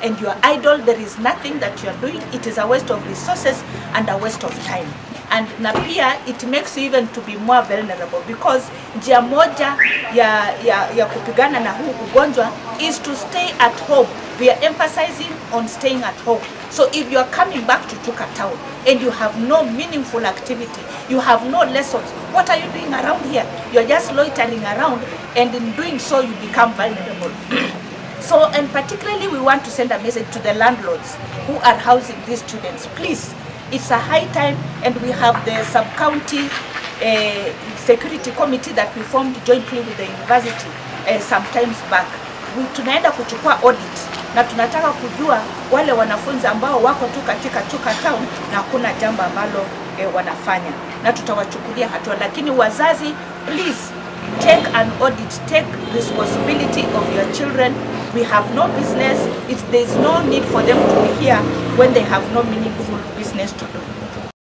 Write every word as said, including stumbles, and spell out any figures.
and you are idle, there is nothing that you are doing. It is a waste of resources and a waste of time. And na pia it makes you even to be more vulnerable, because njia moja ya, ya, ya kupigana na huu ugonjwa is to stay at home. We are emphasizing on staying at home. So if you are coming back to Chuka town and you have no meaningful activity, you have no lessons, what are you doing around here? You are just loitering around, and in doing so you become vulnerable. So, and particularly we want to send a message to the landlords who are housing these students. Please, it's a high time, and we have the sub-county uh, security committee that we formed jointly with the university uh, some times back. We tunaenda kuchukua audit na tunataka kujua wale wanafunzi ambao wako tu katika Chuka town na kuna jambo ambalo eh, wanafanya, na tutawachukulia hatua. Lakini wazazi, please take an audit, take responsibility of your children. We have no business, if there is no need for them to be here when they have no meaningful business to do.